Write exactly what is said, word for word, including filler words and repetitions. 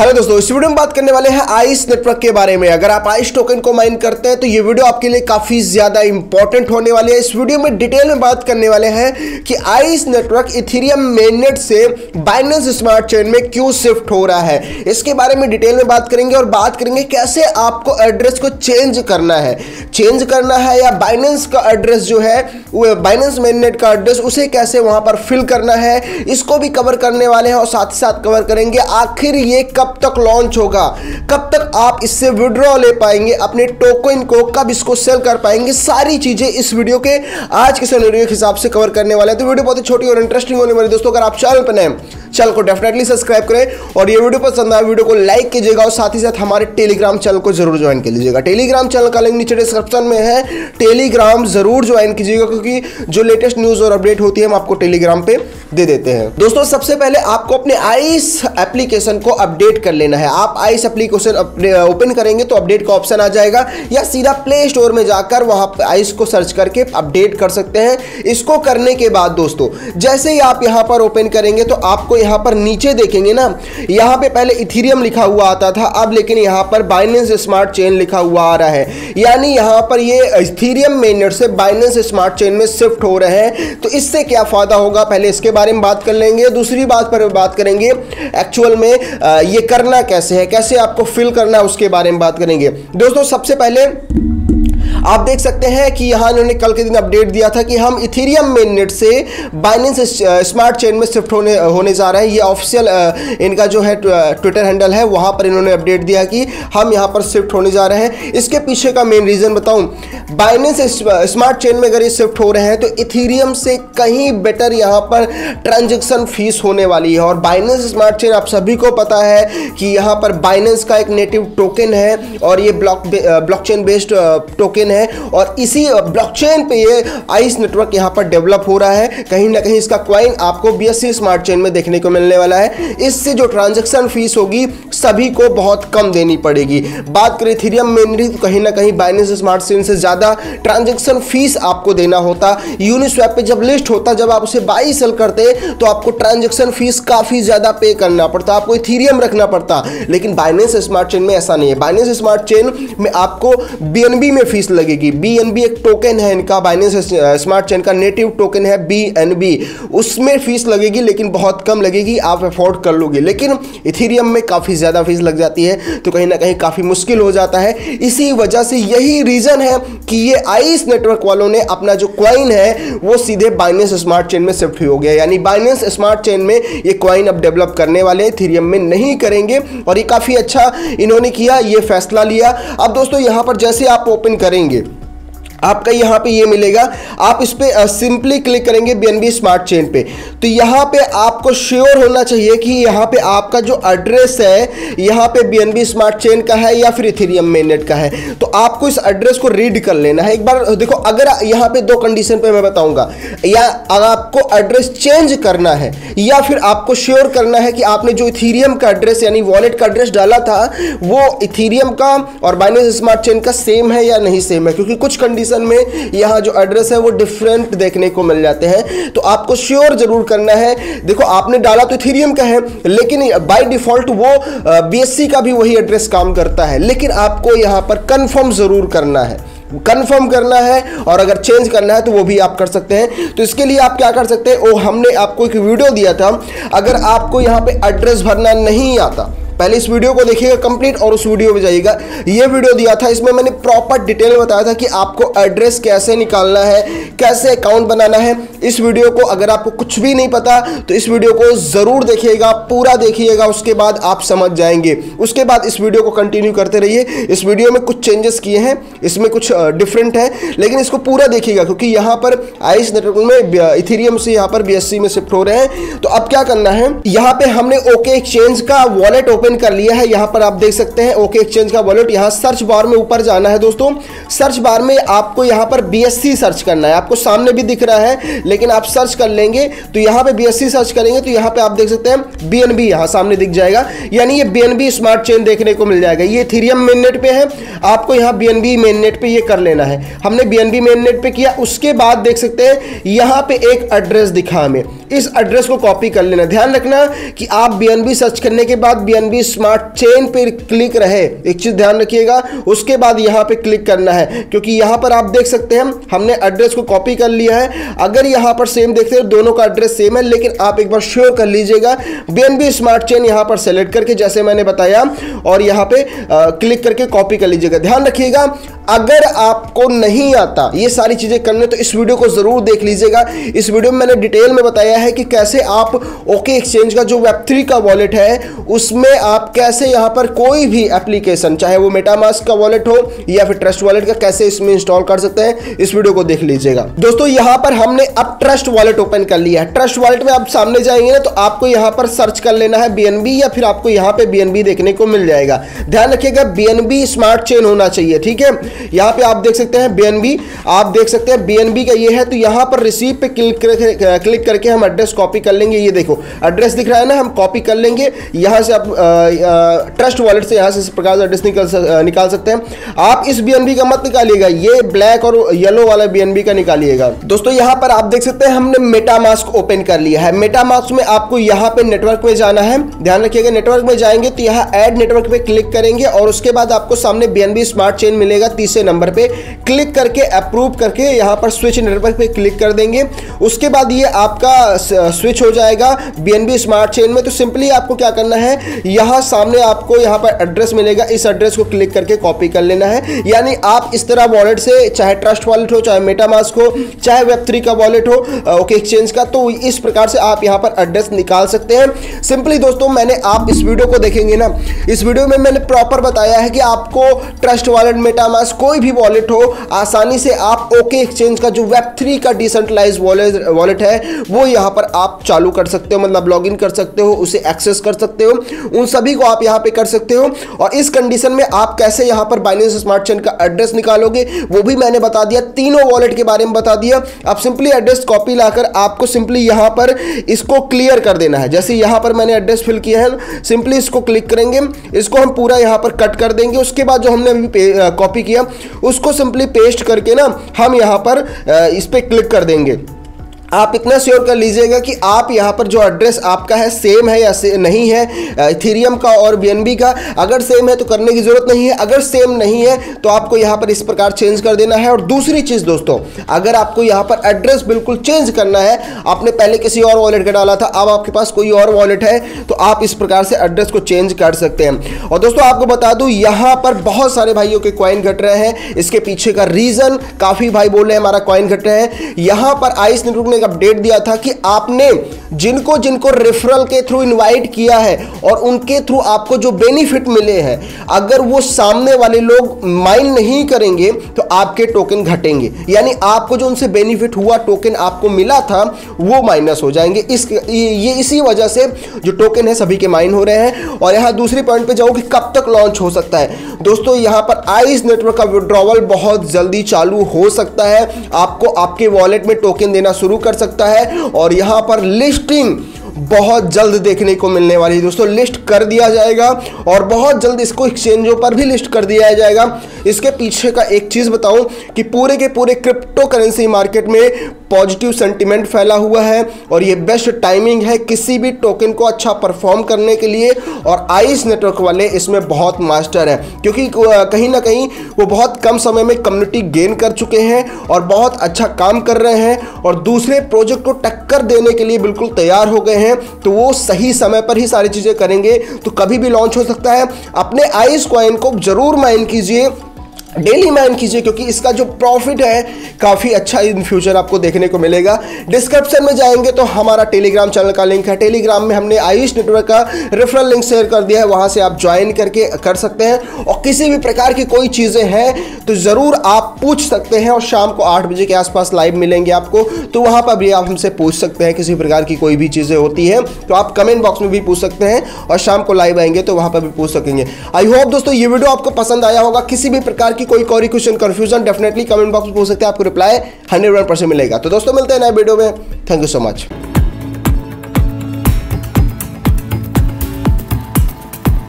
Hello दोस्तों, इस video में बात करने वाले हैं आइस नेटवर्क के बारे में। अगर आप आइस टोकन को माइन करते हैं तो ये वीडियो आपके लिए काफी ज्यादा इंपॉर्टेंट होने वाली है। इस वीडियो में डिटेल में बात करने वाले हैं कि आइस नेटवर्क इथेरियम मेननेट से बाइनेंस स्मार्ट चेन में क्यों शिफ्ट हो रहा है, इसके बारे में डिटेल में बात करेंगे और बात करेंगे कैसे आपको एड्रेस को चेंज करना है चेंज करना है या बाइनेंस का एड्रेस जो है वो बाइनेंस मेननेट का एड्रेस उसे कैसे वहां पर फिल करना है, इसको भी कवर करने वाले हैं। और साथ ही साथ कवर करेंगे आखिर ये कब तक लॉन्च होगा, कब तक आप इससे विड्रॉ ले पाएंगे अपने टोकन को, कब इसको सेल कर पाएंगे। सारी चीजें इस वीडियो के आज के सिनेरियो के हिसाब से कवर करने वाले हैं। तो वीडियो बहुत ही छोटी और इंटरेस्टिंग होने वाली है। दोस्तों, अगर आप चैनल पर नए हैं चैनल को डेफिनेटली सब्सक्राइब करें और ये वीडियो पसंद आए वीडियो को लाइक कीजिएगा और साथ ही साथ हमारे टेलीग्राम चैनल को जरूर ज्वाइन कर लीजिएगा। टेलीग्राम चैनल का लिंक नीचे डिस्क्रिप्शन में है, टेलीग्राम जरूर ज्वाइन कीजिएगा क्योंकि जो लेटेस्ट न्यूज और अपडेट होती है हम आपको टेलीग्राम पे दे देते हैं। दोस्तों, सबसे पहले आपको अपने आइस एप्लीकेशन को अपडेट कर लेना है। आप आइस एप्लीकेशन ओपन करेंगे तो अपडेट का ऑप्शन आ जाएगा या सीधा प्ले स्टोर में जाकर वहां पर आइस को सर्च करके अपडेट कर सकते हैं। इसको करने के बाद दोस्तों जैसे ही आप यहां पर ओपन करेंगे तो आपको यहां पर नीचे देखेंगे ना, यहां पे पहले इथेरियम लिखा हुआ आता था, अब लेकिन यहां पर बाइनेंस स्मार्ट चेन लिखा हुआ आ रहा है। यानी यहां पर ये इथेरियम मेननेट से बाइनेंस स्मार्ट चेन में शिफ्ट हो रहे हैं। तो इससे क्या फायदा होगा पहले इसके बारे में बात कर लेंगे। दूसरी बात पर बात करेंगे एक्चुअल में ये करना कैसे है, कैसे आपको फिल करना है उसके बारे में बात करेंगे। दोस्तों, सबसे पहले आप देख सकते हैं कि यहां इन्होंने कल के दिन अपडेट दिया था कि हम इथेरियम मेननेट से बाइनेंस स्मार्ट चेन में शिफ्ट होने होने जा रहे हैं। ये ऑफिशियल इनका जो है ट्विटर हैंडल है, वहां पर इन्होंने अपडेट दिया कि हम यहां पर शिफ्ट होने जा रहे हैं। इसके पीछे का मेन रीजन बताऊं, बाइनेंस स्मार्ट चेन में अगर ये शिफ्ट हो रहे हैं तो इथेरियम से कहीं बेटर यहां पर ट्रांजेक्शन फीस होने वाली है। और बाइनेंस स्मार्ट चेन आप सभी को पता है कि यहां पर बाइनेंस का एक नेटिव टोकन है और ये ब्लॉक ब्लॉकचेन बेस्ड टोकन है और इसी ब्लॉकचेन पे ये आइस नेटवर्क यहां पर डेवलप हो रहा है। कहीं ना कहीं इसका क्वाइन आपको बीएससी स्मार्ट चेन में देखने को मिलने वाला है। इससे जो ट्रांजैक्शन फीस होगी सभी को बहुत कम देनी पड़ेगी। बात करें इथेरियम मेननेट तो कहीं ना कहीं बाइनेंस स्मार्ट चेन से ज्यादा ट्रांजैक्शन फीस आपको देना होता। यूनिस्वैप पे जब लिस्ट होता, जब आप उसे बाई सेल करते तो आपको ट्रांजैक्शन फीस काफी ज्यादा पे करना पड़ता, आपको इथेरियम रखना पड़ता। लेकिन बाइनेंस स्मार्ट चेन में ऐसा नहीं है। बाइनेंस स्मार्ट चेन में आपको बीएनबी में फीस लगेगी। बीएनबी एक टोकन है इनका, बाइनेंस स्मार्ट चेन का नेटिव टोकन है बीएनबी, उसमें फीस लगेगी लेकिन बहुत कम लगेगी, आप अफोर्ड कर लोगे। लेकिन इथेरियम में काफी ज्यादा फीस लग जाती है तो कहीं ना कहीं काफी मुश्किल हो जाता है। इसी वजह से यही रीजन है कि ये आइस नेटवर्क वालों ने अपना जो क्वाइन है वो सीधे बाइनेंस स्मार्ट चेन में शिफ्ट हो गया। यानी बाइनेंस स्मार्ट चेन में ये क्वाइन अब डेवलप करने वाले हैं, इथेरियम में नहीं करेंगे। और ये काफी अच्छा इन्होंने किया, ये फैसला लिया। अब दोस्तों यहां पर जैसे आप ओपन करेंगे आपका यहाँ पे ये मिलेगा, आप इस पे सिंपली क्लिक करेंगे बीएनबी स्मार्ट चेन पे तो यहाँ पे आपको श्योर होना चाहिए कि यहाँ पे आपका जो एड्रेस है यहाँ पे बीएनबी स्मार्ट चेन का है या फिर इथेरियम मेननेट का है। तो आपको इस एड्रेस को रीड कर लेना है एक बार। देखो, अगर यहाँ पे दो कंडीशन पे मैं बताऊंगा, या आपको एड्रेस चेंज करना है या फिर आपको श्योर करना है कि आपने जो इथेरियम का एड्रेस यानी वॉलेट का एड्रेस डाला था वो इथेरियम का और बाइनेंस स्मार्ट चेन का सेम है या नहीं सेम है, क्योंकि कुछ कंडीशन में यहां जो एड्रेस है वो डिफरेंट देखने को मिल जाते हैं। तो आपको श्योर जरूर करना है। देखो, आपने डाला तो इथेरियम का है लेकिन बाय डिफॉल्ट वो बीएससी का भी वही एड्रेस काम करता है, लेकिन आपको यहां पर कंफर्म जरूर करना है कंफर्म करना है और अगर चेंज करना है तो वो भी आप कर सकते हैं। तो इसके लिए आप क्या कर सकते हैं, वो हमने आपको एक वीडियो दिया था। अगर आपको यहां पे एड्रेस भरना नहीं आता, पहले इस वीडियो को देखिएगा कंप्लीट और उस वीडियो में जाइएगा। ये वीडियो दिया था, इसमें मैंने प्रॉपर डिटेल बताया था कि आपको एड्रेस कैसे निकालना है, कैसे अकाउंट बनाना है। इस वीडियो को अगर आपको कुछ भी नहीं पता तो इस वीडियो को जरूर देखिएगा, पूरा देखिएगा, उसके बाद आप समझ जाएंगे। उसके बाद इस वीडियो को कंटिन्यू करते रहिए। इस वीडियो में कुछ चेंजेस किए हैं, इसमें कुछ डिफरेंट है, लेकिन इसको पूरा देखिएगा क्योंकि यहाँ पर आइस नेटवर्क में इथेरियम से यहाँ पर बीएससी में शिफ्ट हो रहे हैं। तो अब क्या करना है, यहाँ पे हमने ओके एक्सचेंज का वॉलेट ओपन कर लिया है। यहां पर आप देख सकते हैं ओके एक्सचेंज का वॉलेट। यहां सर्च बार में ऊपर जाना है दोस्तों, सर्च बार में आपको यहां पर बीएससी सर्च करना है। आपको सामने भी दिख रहा है लेकिन आप सर्च कर लेंगे तो यहां पे बीएससी सर्च करेंगे तो यहां पे आप देख सकते हैं बीएनबी यहां सामने दिख जाएगा, यानी ये बीएनबी स्मार्ट चेन देखने को मिल जाएगा। ये इथेरियम मेननेट पे है, आपको यहां बीएनबी मेननेट पे ये कर लेना है। हमने बीएनबी मेननेट पे किया, उसके बाद देख सकते हैं यहां पे एक एड्रेस दिखा हमें, इस एड्रेस को कॉपी कर लेना। ध्यान रखना कि आप बीएनबी सर्च करने के बाद बीएनबी स्मार्ट चेन पे क्लिक रहे, एक चीज ध्यान रखिएगा, उसके बाद यहां पे क्लिक करना है, क्योंकि यहां पर आप देख सकते हैं हमने एड्रेस को कॉपी कर लिया है। अगर यहां पर सेम देखते हैं दोनों का एड्रेस सेम है, लेकिन आप एक बार श्योर कर लीजिएगा बीएनबी स्मार्ट चेन यहां पर सेलेक्ट करके जैसे मैंने बताया और यहां पे आ, क्लिक करके कॉपी कर लीजिएगा। ध्यान रखिएगा अगर आपको नहीं आता ये सारी चीजें करने तो इस वीडियो को जरूर देख लीजिएगा। इस वीडियो में मैंने डिटेल में बताया है कि कैसे आप ओके एक्सचेंज का जो वेब थ्री का वॉलेट है उसमें आप कैसे यहां पर कोई भी एप्लीकेशन, चाहे वो मेटामास्क का वॉलेट हो या फिर ट्रस्ट वॉलेट का, कैसे इसमें इंस्टॉल कर सकते हैं। इस वीडियो को देख लीजिएगा। दोस्तों यहां पर हमने अब ट्रस्ट वॉलेट ओपन कर लिया है। ट्रस्ट वॉलेट में आप सामने जाएंगे ना तो आपको यहां पर सर्च कर लेना है बीएनबी, या फिर आपको यहां पे बीएनबी देखने को मिल जाएगा। ध्यान रखिएगा बीएनबी स्मार्ट चेन होना चाहिए, ठीक है। यहां पे आप देख सकते हैं बीएनबी, आप देख सकते हैं बीएनबी का ये है, तो यहां पर रिसीव पे क्लिक करके क्लिक करके हम एड्रेस कॉपी कर लेंगे। ये देखो एड्रेस दिख रहा है ना, हम कॉपी कर लेंगे। यहां से आप ट्रस्ट वॉलेट से यहां से इस प्रकार से एड्रेस निकाल निकाल सकते हैं। आप इस बीएनबी का मत निकालिएगा, ये ब्लैक और येलो वाला बीएनबी का निकालिएगा। दोस्तों यहां पर आप देख सकते हैं हमने मेटामास्क ओपन कर लिया है। मेटामास्क में आपको यहां पे नेटवर्क में जाना है। ध्यान रखिएगा नेटवर्क में जाएंगे तो यहां ऐड नेटवर्क पे क्लिक करेंगे और उसके बाद आपको सामने बीएनबी स्मार्ट चेन मिलेगा। तीसरे नंबर पे क्लिक करके अप्रूव करके यहां पर स्विच नेटवर्क पे क्लिक कर देंगे। उसके बाद ये आपका स्विच हो जाएगा बीएनबी स्मार्ट चेन में। तो सिंपली आपको क्या करना है, यहां सामने आपको यहां पर एड्रेस मिलेगा, इस एड्रेस को क्लिक करके कॉपी कर लेना है। यानी आप इस तरह वॉलेट से, चाहे ट्रस्ट वॉलेट हो, चाहे मेटामास्क हो, चाहे वेब थ्री का वॉलेट हो ओके एक्सचेंज का, तो इस प्रकार से आप यहां पर एड्रेस निकाल सकते हैं सिंपली। दोस्तों मैंने, आप इस वीडियो को देखेंगे ना, इस वीडियो में मैंने प्रॉपर बताया है कि आपको ट्रस्ट वॉलेट, मेटामास्क, कोई भी वॉलेट हो, आसानी से आप ओके एक्सचेंज का जो वेब थ्री का डिसेंट्रलाइज वॉलेट वॉलेट है वो यहां पर आप चालू कर सकते हो, मतलब लॉगिन कर सकते हो, उसे एक्सेस कर सकते हो, उन सभी को आप यहां पे कर सकते हो। और इस कंडीशन में आप कैसे यहां पर बाइनेंस स्मार्ट चेन का एड्रेस निकालोगे वो भी मैंने बता दिया, तीनों वॉलेट के बारे में बता दिया। अब सिंपली एड्रेस कॉपी लाकर आपको सिंपली यहां पर इसको क्लियर कर देना है। जैसे यहां पर मैंने एड्रेस फिल किया है, सिंपली इसको क्लिक करेंगे, इसको हम पूरा यहां पर कट कर देंगे। उसके बाद जो हमने अभी कॉपी किया उसको सिंपली पेस्ट करके ना हम यहां पर इस पे क्लिक कर देंगे। आप इतना श्योर कर लीजिएगा कि आप यहाँ पर जो एड्रेस आपका है सेम है या से नहीं है इथेरियम का और बीएनबी का। अगर सेम है तो करने की जरूरत नहीं है, अगर सेम नहीं है तो आपको यहाँ पर इस प्रकार चेंज कर देना है। और दूसरी चीज़ दोस्तों, अगर आपको यहाँ पर एड्रेस बिल्कुल चेंज करना है, आपने पहले किसी और वॉलेट का डाला था, अब आपके पास कोई और वॉलेट है, तो आप इस प्रकार से एड्रेस को चेंज कर सकते हैं। और दोस्तों आपको बता दूं यहाँ पर बहुत सारे भाइयों के कॉइन घट रहे हैं। इसके पीछे का रीजन, काफ़ी भाई बोल रहे हैं हमारा कॉइन घट रहे हैं। यहाँ पर आइस नेटवर्क ने अपडेट दिया था कि आपने जिनको जिनको रेफरल के थ्रू इनवाइट किया है और उनके थ्रू आपको जो बेनिफिट मिले हैं, अगर वो सामने वाले लोग माइन नहीं करेंगे तो आपके टोकन घटेंगे। यानी आपको जो उनसे बेनिफिट हुआ, टोकन आपको मिला था, वो माइनस हो जाएंगे। इस ये इसी वजह से जो टोकन है सभी के माइन हो रहे हैं। और यहां दूसरी पॉइंट पे जाओ कि कब तक लॉन्च हो सकता है। दोस्तों यहां पर आइस नेटवर्क का विड्रॉवल बहुत जल्दी चालू हो सकता है, आपको आपके वॉलेट में टोकन देना शुरू कर सकता है। और यहां पर लिस्टिंग बहुत जल्द देखने को मिलने वाली है। दोस्तों लिस्ट कर दिया जाएगा और बहुत जल्द इसको एक्सचेंजों पर भी लिस्ट कर दिया जाएगा। इसके पीछे का एक चीज बताऊं कि पूरे के पूरे क्रिप्टो करेंसी मार्केट में पॉजिटिव सेंटिमेंट फैला हुआ है और ये बेस्ट टाइमिंग है किसी भी टोकन को अच्छा परफॉर्म करने के लिए। और आइस नेटवर्क वाले इसमें बहुत मास्टर है, क्योंकि कहीं ना कहीं वो बहुत कम समय में कम्युनिटी गेन कर चुके हैं और बहुत अच्छा काम कर रहे हैं और दूसरे प्रोजेक्ट को टक्कर देने के लिए बिल्कुल तैयार हो गए हैं। तो वो सही समय पर ही सारी चीजें करेंगे, तो कभी भी लॉन्च हो सकता है। अपने आइस कॉइन को जरूर माइन कीजिए, डेली माइन कीजिए, क्योंकि इसका जो प्रॉफिट है काफ़ी अच्छा इन फ्यूचर आपको देखने को मिलेगा। डिस्क्रिप्शन में जाएंगे तो हमारा टेलीग्राम चैनल का लिंक है। टेलीग्राम में हमने आयुष नेटवर्क का रेफरल लिंक शेयर कर दिया है, वहां से आप ज्वाइन करके कर सकते हैं। और किसी भी प्रकार की कोई चीज़ें हैं तो ज़रूर आप पूछ सकते हैं। और शाम को आठ बजे के आसपास लाइव मिलेंगे आपको, तो वहाँ पर भी आप हमसे पूछ सकते हैं। किसी प्रकार की कोई भी चीज़ें होती है तो आप कमेंट बॉक्स में भी पूछ सकते हैं, और शाम को लाइव आएंगे तो वहाँ पर भी पूछ सकेंगे। आई होप दोस्तों ये वीडियो आपको पसंद आया होगा। किसी भी प्रकार की कोई कोई question, confusion definitely comment box में पूछ सकते हैं, आपको रिप्लाई हंड्रेड वन परसेंट मिलेगा। तो दोस्तों मिलते हैं नए वीडियो में। Thank you so much.